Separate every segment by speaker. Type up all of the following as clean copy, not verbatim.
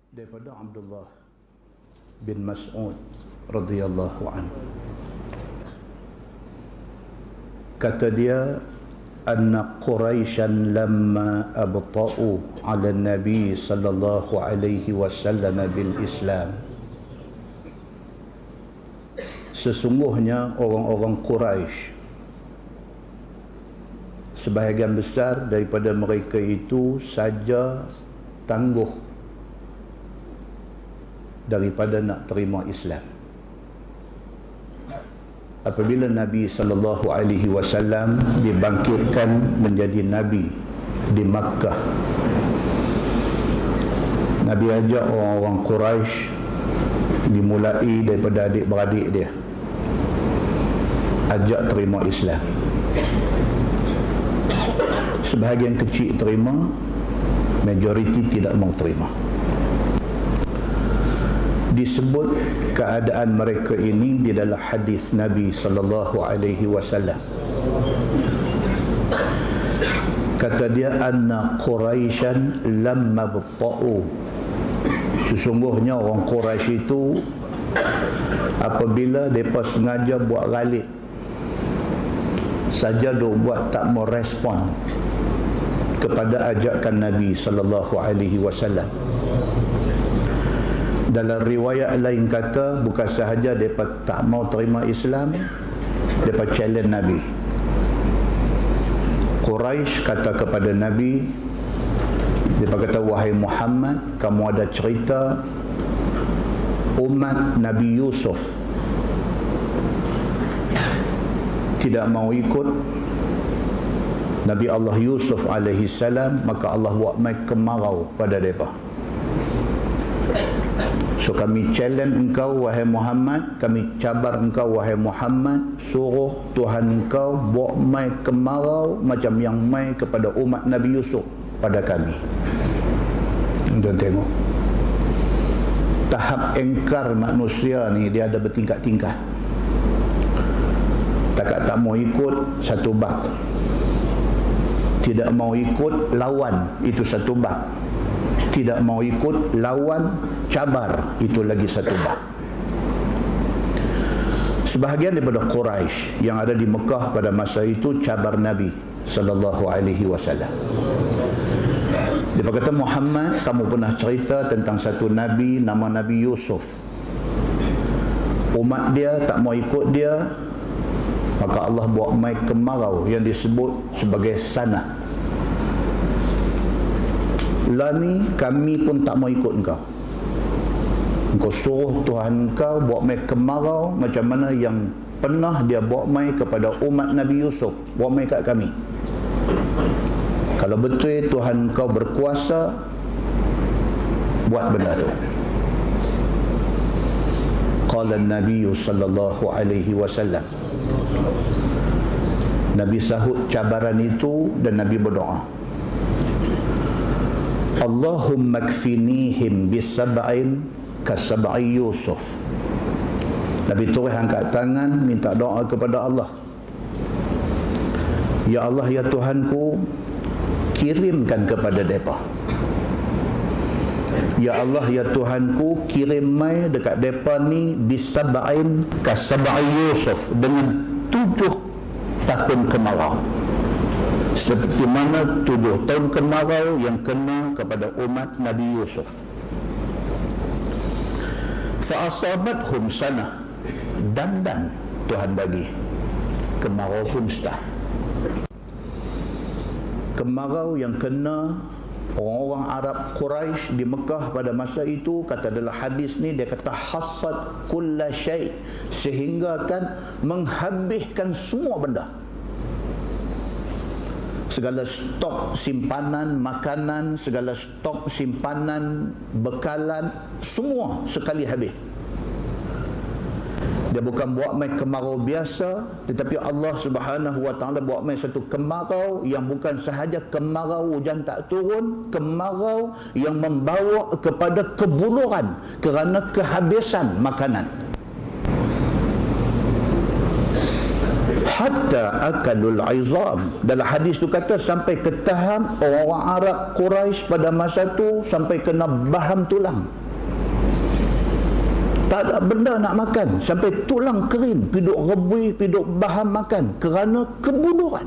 Speaker 1: daripada Abdullah bin Mas'ud radhiyallahu anhu. Kata dia, anna Quraisyan lamma abta'u 'ala Nabi sallallahu alaihi wasallam bil Islam. Sesungguhnya orang-orang Quraisy, sebahagian besar daripada mereka itu saja tangguh daripada nak terima Islam. Apabila Nabi sallallahu alaihi wasallam dibangkitkan menjadi nabi di Makkah, Nabi ajak orang-orang Quraisy, dimulai daripada adik-beradik dia, ajak terima Islam. Sebahagian kecil terima, majoriti tidak mau terima. Disebut keadaan mereka ini di dalam hadis Nabi sallallahu alaihi wasallam. Kata dia, anna Quraisyan lamma bta'u. Sesungguhnya orang Quraisy itu apabila mereka sengaja buat ghalib saja, duk buat tak mau respon kepada ajakan Nabi sallallahu alaihi wasallam. Dalam riwayat lain kata, bukan sahaja mereka tak mau terima Islam, mereka challenge Nabi. Quraisy kata kepada Nabi, mereka kata, wahai Muhammad, kamu ada cerita umat Nabi Yusuf tidak mau ikut Nabi Allah Yusuf alaihi salam, maka Allah buat mai kemarau pada mereka. So kami challenge engkau wahai Muhammad, kami cabar engkau wahai Muhammad, suruh Tuhan engkau buat mai kemarau macam yang mai kepada umat Nabi Yusuf pada kami. Tuan tengok, tahap engkar manusia ni dia ada bertingkat-tingkat. Tak mau ikut satu bab, tidak mau ikut lawan itu satu bab, tidak mau ikut lawan cabar itu lagi satu bab. Sebahagian daripada Quraisy yang ada di Mekah pada masa itu cabar Nabi sallallahu alaihi wasallam. Dia berkata, Muhammad, kamu pernah cerita tentang satu nabi nama Nabi Yusuf. Umat dia tak mau ikut dia, maka Allah buat mai kemarau yang disebut sebagai sanah. Lah ni kami pun tak mau ikut engkau. Engkau suruh Tuhan engkau buat mai kemarau macam mana yang pernah dia buat mai kepada umat Nabi Yusuf, buat mai kat kami. Kalau betul Tuhan engkau berkuasa, buat benda tu. Qala Nabi sallallahu alaihi wasallam. Nabi sahut cabaran itu dan Nabi berdoa, Allahumma kfinihim bisab'in kasab'i Yusuf. Nabi terus angkat tangan minta doa kepada Allah. Ya Allah, ya Tuhanku, kirimkan kepada mereka. Ya Allah, ya Tuhanku, kirim mai dekat mereka ni bisab'in kasab'i Yusuf, dengan 7 tahun kemarau, seperti mana 7 tahun kemarau yang kena kepada umat Nabi Yusuf. Fa'asabathum sanah, dan Tuhan bagi kemarau pun start. Kemarau yang kena orang-orang Arab Quraisy di Mekah pada masa itu, kata dalam hadis ni, dia kata hasad kulla syai', sehingga kan menghabiskan semua benda, segala stok simpanan makanan, segala stok simpanan bekalan, semua sekali habis. Dia bukan buat mai kemarau biasa, tetapi Allah Subhanahu wa taala buat mai satu kemarau yang bukan sahaja kemarau hujan tak turun, kemarau yang membawa kepada kebuluran kerana kehabisan makanan. hatta akalul izam. Dalam hadis tu kata sampai ke tahap orang Arab Quraisy pada masa tu sampai kena baham tulang. Tak ada benda nak makan, sampai tulang kering, piduk rebui, piduk baham makan kerana kebunuhan.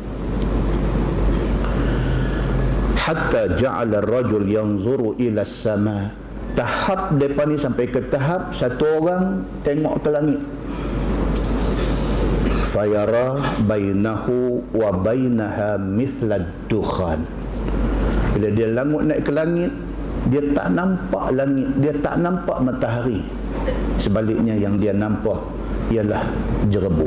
Speaker 1: Hatta ja'ala ar-rajul yanzuru ila as-sama. Tahap depan ni sampai ke tahap satu orang tengok ke langit, fayara bainahu wa bainaha mithla ad-dukhan. Bila dia langut naik ke langit, dia tak nampak langit, dia tak nampak matahari. Sebaliknya yang dia nampak ialah jerebu.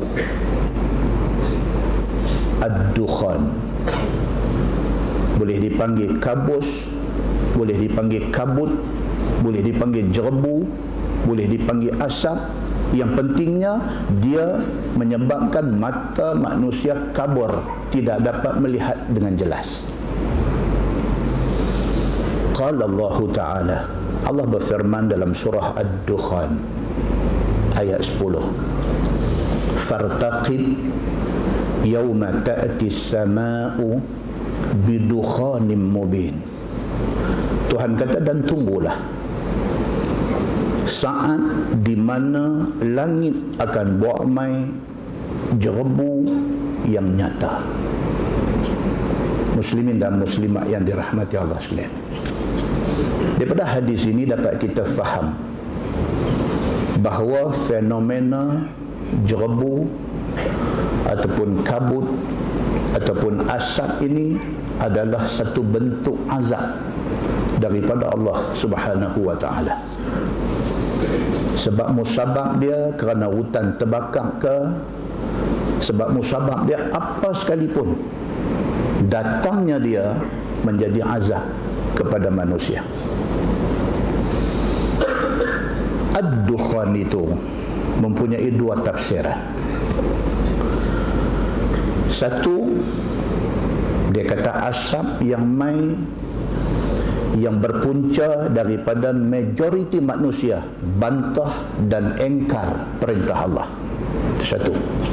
Speaker 1: Ad-dukhan boleh dipanggil kabus, boleh dipanggil kabut, boleh dipanggil jerebu, boleh dipanggil asap. Yang pentingnya dia menyebabkan mata manusia kabur, tidak dapat melihat dengan jelas. Qala Allah Ta'ala, Allah berfirman dalam surah Ad-Dukhan ayat 10, fartaqib yawma ta'ti as-sama'u bidukhanim mubin. Tuhan kata, dan tunggulah saat di mana langit akan bawa mai jerebu yang nyata. Muslimin dan muslimat yang dirahmati Allah sekalian, daripada hadis ini dapat kita faham bahawa fenomena jerebu ataupun kabut ataupun asap ini adalah satu bentuk azab daripada Allah Subhanahu wa ta'ala. Sebab musabab dia kerana hutan terbakar ke, sebab musabab dia apa sekalipun, datangnya dia menjadi azab kepada manusia. Ad-dukhan itu mempunyai dua tafsiran. Satu, dia kata asap yang berpunca daripada majoriti manusia bantah dan engkar perintah Allah. Satu.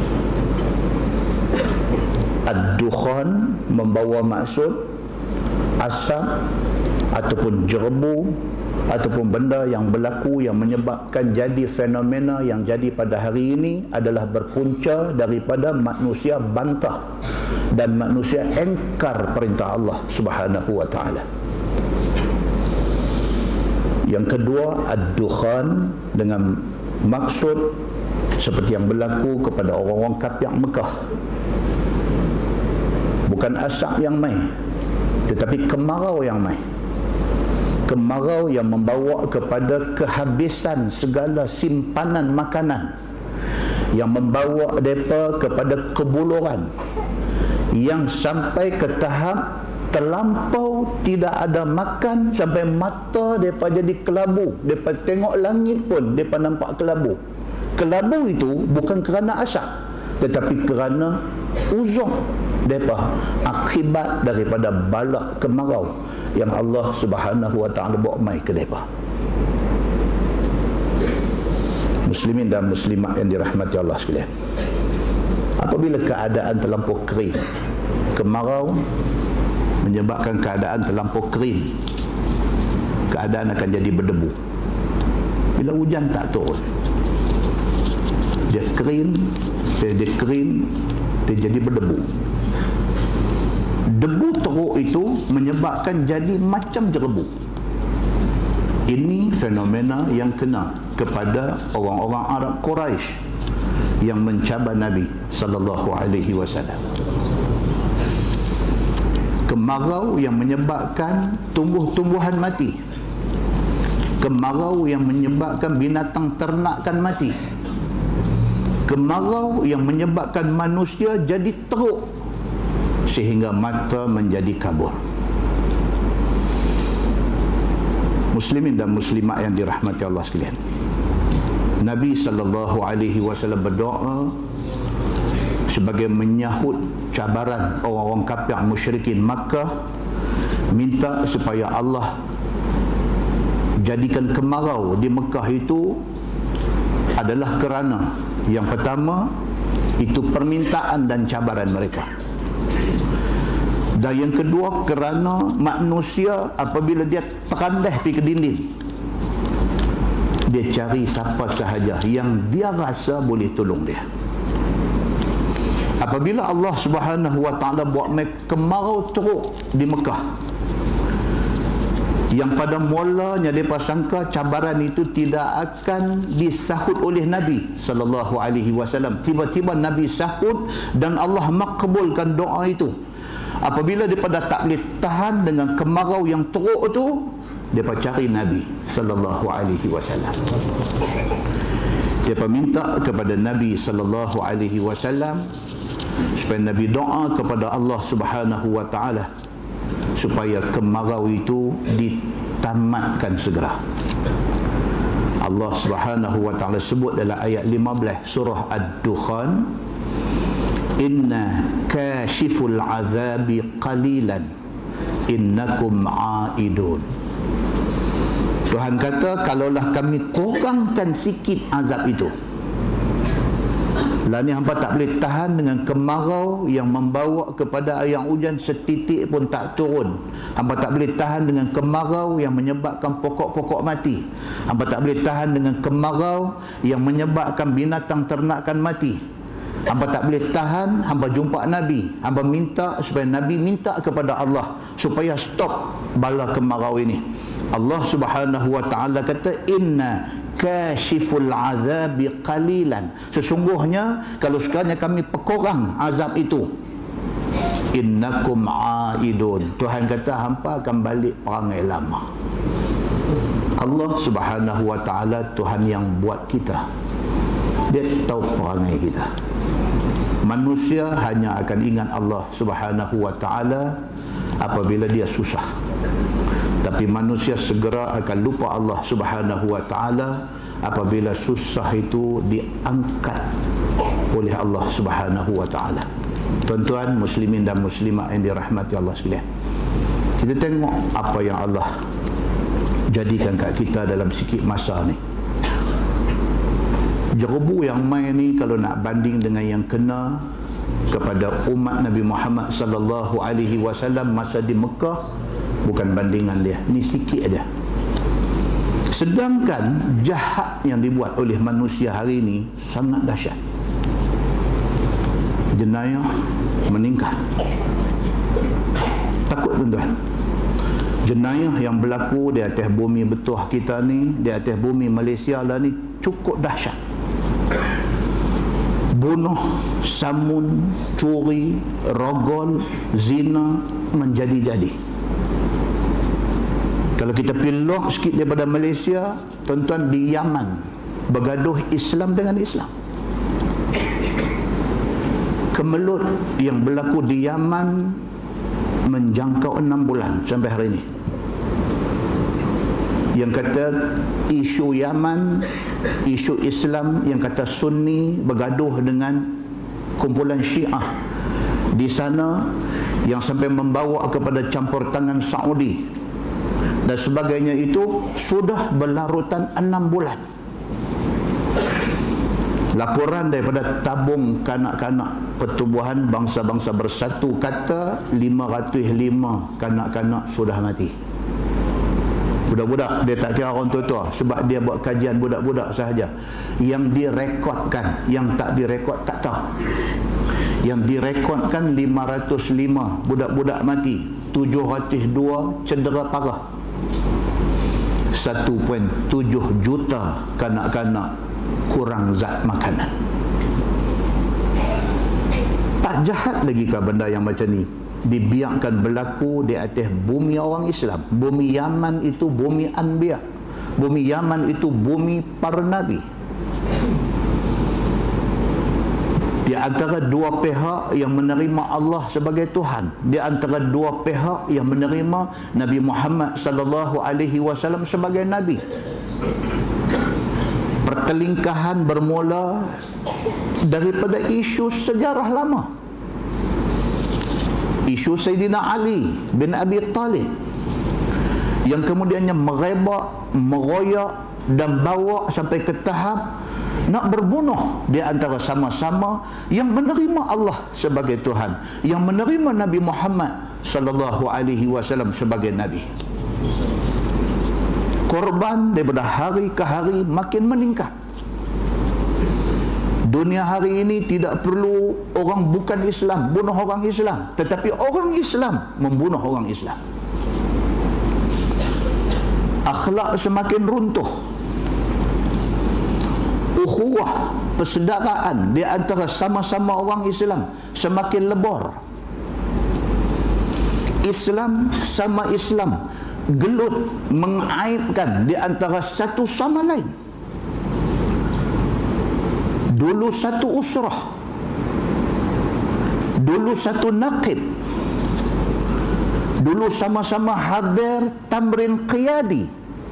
Speaker 1: Ad-dukhan membawa maksud asap ataupun jerebu ataupun benda yang berlaku yang menyebabkan jadi fenomena yang jadi pada hari ini adalah berpunca daripada manusia bantah dan manusia engkar perintah Allah Subhanahu wa ta'ala. Yang kedua, ad-dukhan dengan maksud seperti yang berlaku kepada orang-orang kafir Mekah. Bukan asap yang mai, tetapi kemarau yang mai. Kemarau yang membawa kepada kehabisan segala simpanan makanan, yang membawa mereka kepada kebuluran, yang sampai ke tahap terlampau tidak ada makan sampai mata mereka jadi kelabu. Mereka tengok langit pun mereka nampak kelabu. Kelabu itu bukan kerana asap, tetapi kerana uzur mereka akibat daripada bala kemarau yang Allah Subhanahu wa ta'ala bawa mai ke mereka. Muslimin dan muslimat yang dirahmati Allah sekalian, apabila keadaan terlampau kering, kemarau menyebabkan keadaan terlampau kering, keadaan akan jadi berdebu. Bila hujan tak turun, dia kering, dia jadi berdebu. Debu teruk itu menyebabkan jadi macam jerebu. Ini fenomena yang kena kepada orang-orang Arab Quraisy yang mencabar Nabi sallallahu alaihi wasallam. Kemarau yang menyebabkan tumbuh-tumbuhan mati, kemarau yang menyebabkan binatang ternakan mati, kemarau yang menyebabkan manusia jadi teruk sehingga mata menjadi kabur. Muslimin dan muslimat yang dirahmati Allah sekalian, Nabi sallallahu alaihi wasallam berdoa sebagai menyahut cabaran orang-orang kafir musyrikin Makkah, minta supaya Allah jadikan kemarau di Mekah itu adalah kerana yang pertama, Itu permintaan dan cabaran mereka. Dan yang kedua, kerana manusia apabila dia terandai pergi ke dinding, dia cari siapa sahaja yang dia rasa boleh tolong dia. Apabila Allah Subhanahu wa taala buat kemarau teruk di Mekah, yang pada mulanya mereka sangka cabaran itu tidak akan disahut oleh Nabi sallallahu alaihi wasallam. Tiba-tiba Nabi sahut dan Allah makbulkan doa itu. Apabila mereka tak boleh tahan dengan kemarau yang teruk itu, mereka cari Nabi sallallahu alaihi wasallam. Mereka minta kepada Nabi sallallahu alaihi wasallam supaya Nabi doa kepada Allah Subhanahu wa taala supaya kemarau itu ditamatkan segera. Allah Subhanahu wa taala sebut dalam ayat 15 surah Ad-Dukhan, inna kashiful azabi qalilan innakum aidun. Tuhan kata, kalaulah kami kurangkan sikit azab itu, lah ni hampa tak boleh tahan dengan kemarau yang membawa kepada air hujan setitik pun tak turun. Hampa tak boleh tahan dengan kemarau yang menyebabkan pokok-pokok mati. Hampa tak boleh tahan dengan kemarau yang menyebabkan binatang ternakan mati. Hampa tak boleh tahan, hampa jumpa Nabi, hampa minta supaya Nabi minta kepada Allah supaya stop bala kemarau ini. Allah Subhanahu wa taala kata, inna kashiful azabi qalilan. Sesungguhnya kalau sekiranya kami pekurang azab itu, innakum aidun. Tuhan kata hampa akan balik perangai lama. Allah Subhanahu wa taala Tuhan yang buat kita. Dia tahu perangai kita. Manusia hanya akan ingat Allah Subhanahu wa taala apabila dia susah. Tapi manusia segera akan lupa Allah Subhanahu wa taala apabila susah itu diangkat oleh Allah Subhanahu wa taala. Tuan-tuan muslimin dan muslimat yang dirahmati Allah sekalian, kita tengok apa yang Allah jadikan kat kita dalam sikit masa ni. Jerebu yang main ni kalau nak banding dengan yang kena kepada umat Nabi Muhammad sallallahu alaihi wasallam masa di Mekah, bukan bandingan dia. Ni sikit aja. Sedangkan jahat yang dibuat oleh manusia hari ini sangat dahsyat. Jenayah meningkat. Takut tuan-tuan. Jenayah yang berlaku di atas bumi betuah kita ni, di atas bumi Malaysia lah ni, cukup dahsyat. Bunuh, samun, curi, rogol, zina menjadi-jadi. Kalau kita pilih sikit daripada Malaysia, tuan-tuan, di Yaman bergaduh Islam dengan Islam. Kemelut yang berlaku di Yaman menjangkau 6 bulan sampai hari ini. Yang kata isu Yaman, isu Islam, yang kata Sunni bergaduh dengan kumpulan Syiah di sana, yang sampai membawa kepada campur tangan Saudi dan sebagainya, itu sudah berlarutan 6 bulan. Laporan daripada tabung kanak-kanak Pertubuhan Bangsa-Bangsa Bersatu kata 505 kanak-kanak sudah mati. Budak-budak, dia tak kira orang tua-tua, sebab dia buat kajian budak-budak sahaja. Yang direkodkan, yang tak direkod tak tahu. Yang direkodkan 505 budak-budak mati, 702 cedera parah. 1.7 juta kanak-kanak kurang zat makanan. Tak jahat lagi ke benda yang macam ni dibiarkan berlaku di atas bumi orang Islam? Bumi Yaman itu bumi Anbiya. Bumi Yaman itu bumi para Nabi. Di antara dua pihak yang menerima Allah sebagai Tuhan, di antara dua pihak yang menerima Nabi Muhammad sallallahu alaihi wasallam sebagai Nabi. Pertelingkahan bermula daripada isu sejarah lama. Isu Sayyidina Ali bin Abi Talib yang kemudiannya merebak, meroyak dan bawa sampai ke tahap nak berbunuh di antara sama-sama yang menerima Allah sebagai Tuhan, yang menerima Nabi Muhammad sallallahu alaihi wasallam sebagai nabi. Korban daripada hari ke hari makin meningkat. Dunia hari ini tidak perlu orang bukan Islam bunuh orang Islam, tetapi orang Islam membunuh orang Islam. Akhlak semakin runtuh. Ukhuwah, persaudaraan di antara sama-sama orang Islam semakin lebur. Islam sama Islam gelut mengaibkan di antara satu sama lain. Dulu satu usrah, dulu satu naqib, dulu sama-sama hadir tamrin qiyadi,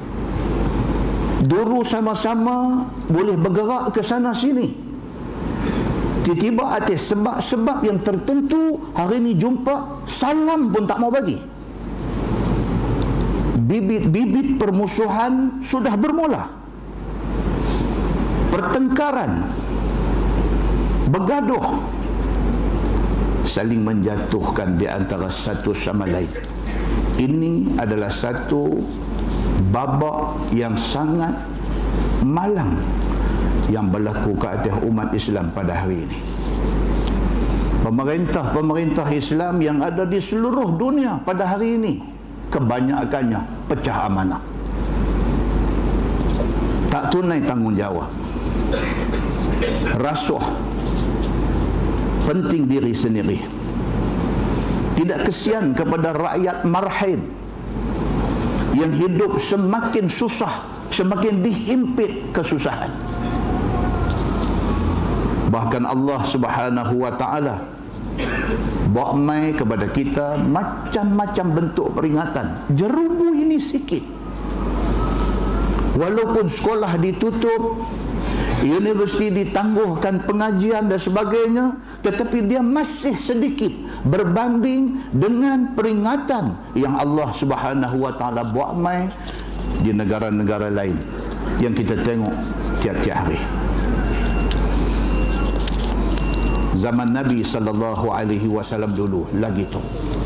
Speaker 1: dulu sama-sama boleh bergerak ke sana sini. Tiba-tiba atas sebab-sebab yang tertentu, hari ini jumpa salam pun tak mau bagi. Bibit-bibit permusuhan sudah bermula. Pertengkaran, bergaduh, saling menjatuhkan di antara satu sama lain. Ini adalah satu babak yang sangat malang yang berlaku ke atas umat Islam pada hari ini. Pemerintah Islam yang ada di seluruh dunia pada hari ini kebanyakannya pecah amanah, tak tunai tanggungjawab, rasuah, penting diri sendiri, tidak kesian kepada rakyat marhain yang hidup semakin susah, semakin dihimpit kesusahan. Bahkan Allah Subhanahu wa taala bawa mai kepada kita macam-macam bentuk peringatan. Jerubu ini sikit. Walaupun sekolah ditutup, universiti ditangguhkan pengajian dan sebagainya, tetapi dia masih sedikit berbanding dengan peringatan yang Allah Subhanahu wa taala buat mai di negara-negara lain yang kita tengok tiap-tiap hari. Zaman Nabi sallallahu alaihi wasallam dulu lagi tu,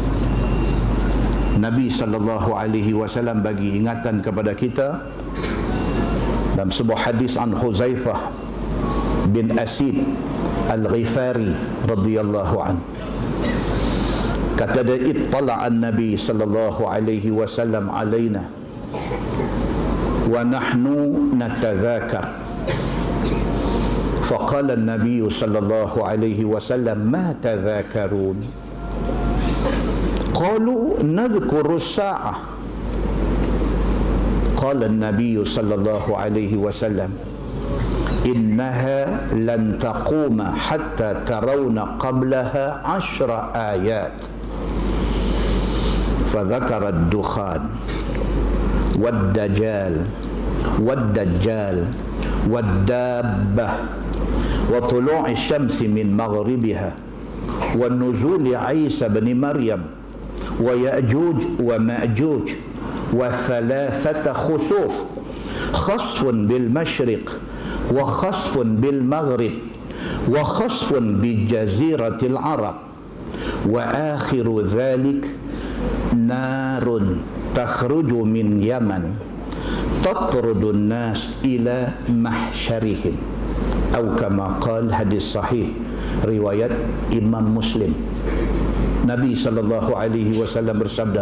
Speaker 1: Nabi sallallahu alaihi wasallam bagi ingatan kepada kita dalam sebuah hadis an Huzaifah bin Asid Al-Ghifari radhiyallahu an. Kata dia, ittala'a an-nabi sallallahu alaihi wasallam alaina wa nahnu natadhakar. فقال النبي صلى الله عليه وسلم ما تذاكرون قالوا نذكر الساعة قال النبي صلى الله عليه وسلم إنها لن تقوم حتى ترون قبلها 10 آيات فذكر الدخان والدجال والدابة وطلوع الشمس من مغربها ونزول عيسى بن مريم ويأجوج ومأجوج وثلاثة خسوف خسف بالمشرق وخسف بالمغرب وخسف بجزيرة العرب وآخر ذلك نار تخرج من يمن تطرد الناس إلى محشرهم atau kama qal, hadis sahih riwayat Imam Muslim. Nabi sallallahu alaihi wasallam bersabda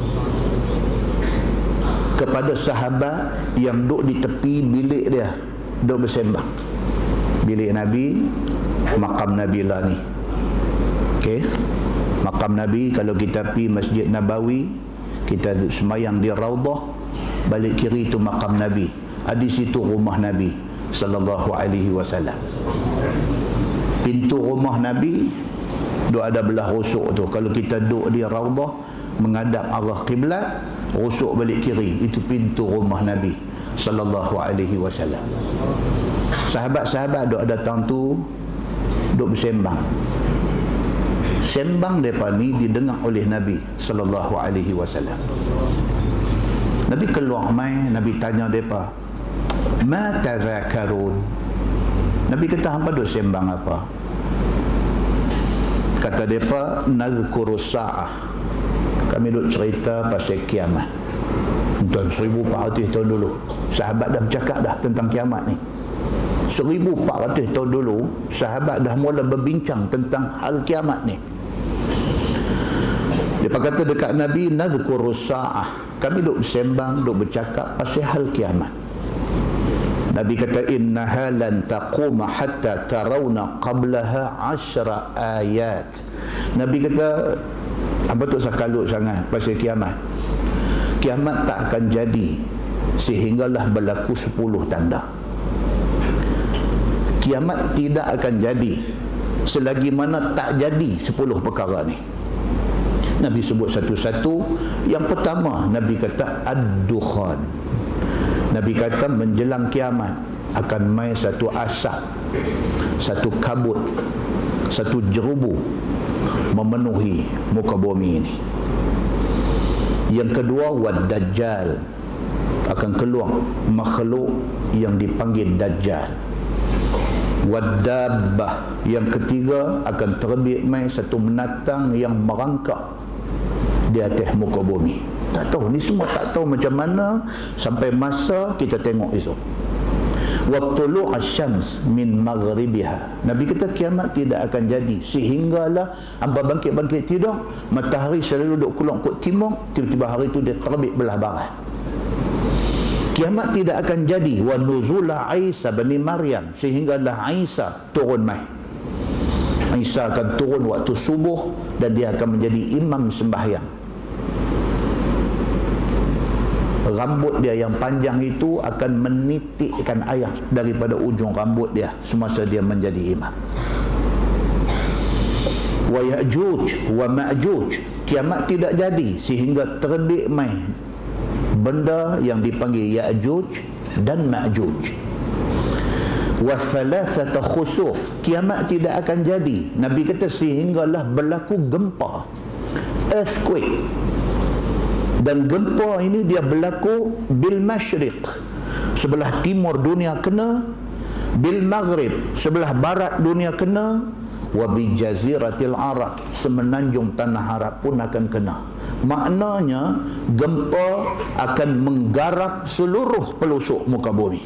Speaker 1: kepada sahabat yang duduk di tepi bilik dia, duduk bersembang. Bilik Nabi, makam Nabi lah ni. Okey. Makam Nabi, kalau kita pergi Masjid Nabawi, kita semayang di Raudah, balik kiri itu makam Nabi. Di situ rumah Nabi sallallahu alaihi wasallam. Pintu rumah Nabi duk ada belah rusuk tu. Kalau kita duduk di Raudah menghadap arah kiblat, rusuk balik kiri, itu pintu rumah Nabi sallallahu alaihi wasallam. Sahabat-sahabat duk datang tu duk bersembang. Sembang depa ni didengar oleh Nabi sallallahu alaihi wasallam. Nabi keluar mai, Nabi tanya depa, "Ma tadzakarun?" Nabi kata, hampa duk sembang apa? Kata mereka, nazkuru sa'ah. Kami duk cerita pasal kiamat. Tahun 1400 tahun dulu, sahabat dah bercakap dah tentang kiamat ni. 1400 tahun dulu, sahabat dah mula berbincang tentang hal kiamat ni. Dia kata dekat Nabi, nazkuru sa'ah. Kami duk sembang, duk bercakap pasal hal kiamat. Nabi kata, innaha lan taquma hatta tarawna qablaha 10 ayat. Nabi kata, apa tu sakalut sangat pasal kiamat. Kiamat tak akan jadi sehinggalah berlaku 10 tanda. Kiamat tidak akan jadi selagi mana tak jadi 10 perkara ni. Nabi sebut satu-satu. Yang pertama, Nabi kata ad-dukhan. Nabi kata menjelang kiamat akan mai satu asap, satu kabut, satu jerubu memenuhi muka bumi ini. Yang kedua, wad-dajjal. Akan keluar makhluk yang dipanggil Dajjal. Wad-dabbah. Yang ketiga, akan terbit mai satu binatang yang merangkak di atas muka bumi. Tak tahu, ni semua tak tahu macam mana sampai masa kita tengok esok. Wa tulu' asy-syams min maghribiha. Nabi kata kiamat tidak akan jadi sehinggalah hangpa bangkit-bangkit tidur, matahari selalu duduk keluar kut timur, tiba-tiba hari itu dia terbit belah barat. Kiamat tidak akan jadi wa nuzula Isa bin Maryam, sehinggalah Isa turun mai. Isa akan turun waktu subuh dan dia akan menjadi imam sembahyang. Rambut dia yang panjang itu akan menitikkan air daripada ujung rambut dia semasa dia menjadi imam. Wa Ya'juj wa Ma'juj. Kiamat tidak jadi sehingga terbit mai benda yang dipanggil Ya'juj dan Ma'juj. Wa thalathata khusuf. Kiamat tidak akan jadi, Nabi kata, sehinggalah berlaku gempa, earthquake. Dan gempa ini dia berlaku bil masyriq, sebelah timur dunia kena, bil maghrib, sebelah barat dunia kena, wa bi jaziratil arab, semenanjung tanah Arab pun akan kena. Maknanya gempa akan menggarap seluruh pelosok muka bumi.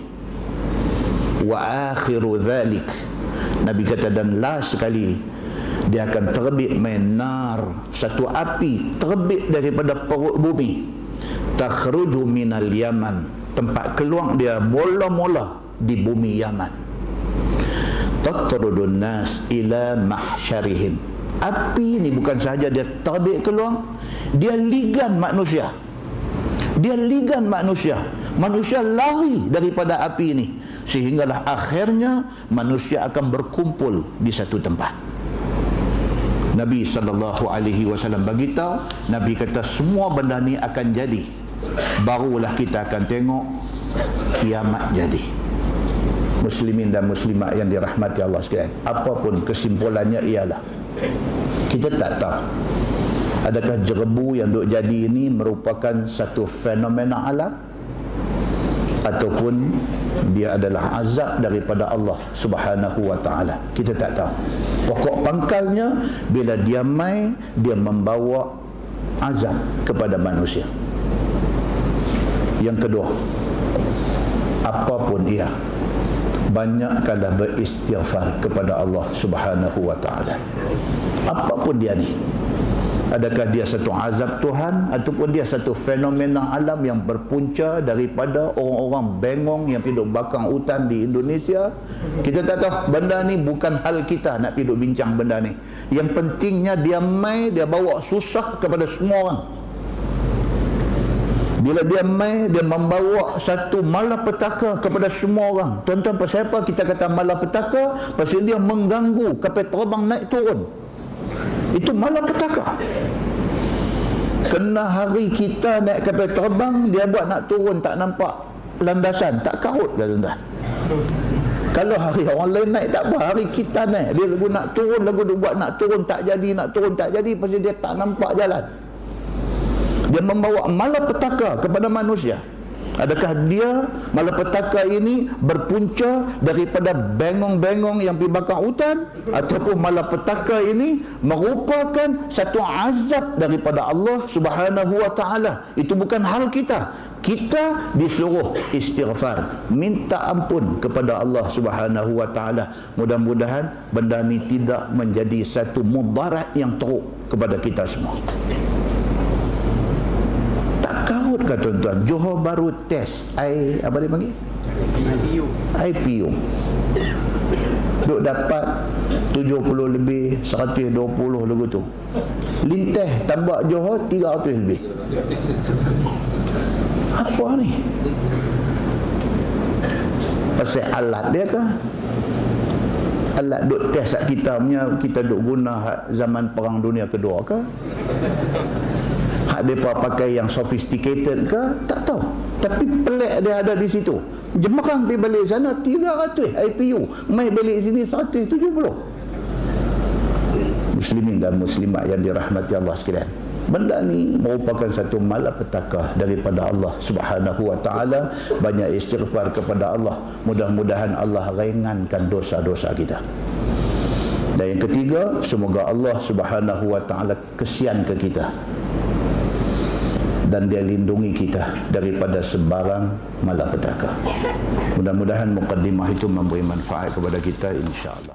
Speaker 1: Wa akhiru dhalik, Nabi kata, dan last sekali dia akan terbit menar, satu api terbit daripada perut bumi, takhruju minal Yaman, tempat keluar dia mula-mula di bumi Yaman. Tatrudun nas ila mahsyarihim. Api ni bukan sahaja dia terbit keluar, dia ligan manusia. Dia ligan manusia. Manusia lari daripada api ini, sehinggalah akhirnya manusia akan berkumpul di satu tempat. Nabi SAW beritahu, Nabi kata semua benda ni akan jadi, barulah kita akan tengok kiamat jadi. Muslimin dan muslimat yang dirahmati Allah sekalian, apapun kesimpulannya ialah kita tak tahu adakah jerebu yang duk jadi ini merupakan satu fenomena alam ataupun dia adalah azab daripada Allah Subhanahu wa taala. Kita tak tahu. Pokok pangkalnya bila dia mai, dia membawa azab kepada manusia. Yang kedua, apapun ia, banyakkanlah beristighfar kepada Allah Subhanahu wa taala. Apapun dia ni, adakah dia satu azab Tuhan ataupun dia satu fenomena alam yang berpunca daripada orang-orang bengong yang pergi bakang hutan di Indonesia, kita tak tahu. Benda ni bukan hal kita nak pergi bincang benda ni. Yang pentingnya dia mai, dia bawa susah kepada semua orang. Bila dia mai, dia membawa satu malapetaka kepada semua orang. Tuan-tuan, pasal apa kita kata malapetaka? Pasal dia mengganggu kapal terbang naik turun. Itu malapetaka. Kena hari kita naik kapal terbang, dia buat nak turun tak nampak landasan, tak kahut ke tuan-tuan? Kalau hari orang lain naik tak apa, hari kita naik, dia lagu nak turun, lagu dia buat nak turun tak jadi, nak turun tak jadi, pasal dia tak nampak jalan. Dia membawa malapetaka kepada manusia. Adakah dia malapetaka ini berpunca daripada bengong-bengong yang pergi bakar hutan, ataupun malapetaka ini merupakan satu azab daripada Allah Subhanahu wa taala? Itu bukan hal kita. Kita disuruh istighfar, minta ampun kepada Allah Subhanahu wa taala. Mudah-mudahan benda ni tidak menjadi satu mudarat yang teruk kepada kita semua. Ke tuan-tuan, Johor baru test apa dia panggil? IPU. Duk dapat 70 lebih, 120 lagu tu. Linteh tabak Johor 300 lebih. Apa ni? Pasal alat dia ke? Alat duk test kita punya, kita duk guna zaman perang dunia kedua ke? Hak mereka pakai yang sophisticated ke? Tak tahu. Tapi pelik dia ada di situ. Jemerang pergi balik sana 300 IPU. Mai balik sini 170. Muslimin dan muslimat yang dirahmati Allah sekalian. Benda ni merupakan satu malapetaka daripada Allah Subhanahu wa taala. Banyak istighfar kepada Allah. Mudah-mudahan Allah ringankan dosa-dosa kita. Dan yang ketiga, semoga Allah Subhanahu wa taala kesian ke kita, dan dia lindungi kita daripada sebarang malapetaka. Mudah-mudahan mukaddimah itu memberi manfaat kepada kita, insya-Allah.